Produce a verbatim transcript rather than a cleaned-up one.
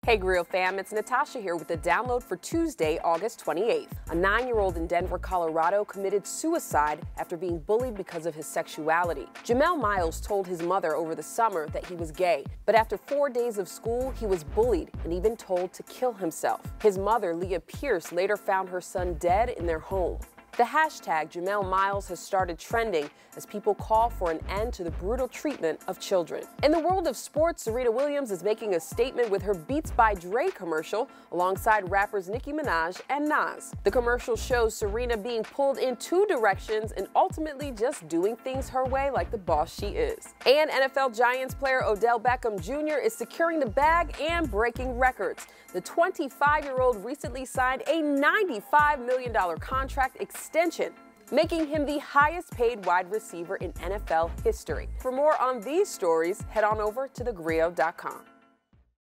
Hey Grill fam, it's Natasha here with the download for Tuesday, August twenty-eighth. A nine-year-old in Denver, Colorado committed suicide after being bullied because of his sexuality. Jamel Miles told his mother over the summer that he was gay, but after four days of school, he was bullied and even told to kill himself. His mother, Leah Pierce, later found her son dead in their home. The hashtag Jamel Miles has started trending as people call for an end to the brutal treatment of children. In the world of sports, Serena Williams is making a statement with her Beats by Dre commercial alongside rappers Nicki Minaj and Nas. The commercial shows Serena being pulled in two directions and ultimately just doing things her way like the boss she is. And N F L Giants player Odell Beckham Junior is securing the bag and breaking records. The twenty-five-year-old recently signed a ninety-five million dollars contract extension, making him the highest paid wide receiver in N F L history. For more on these stories, head on over to the grio dot com.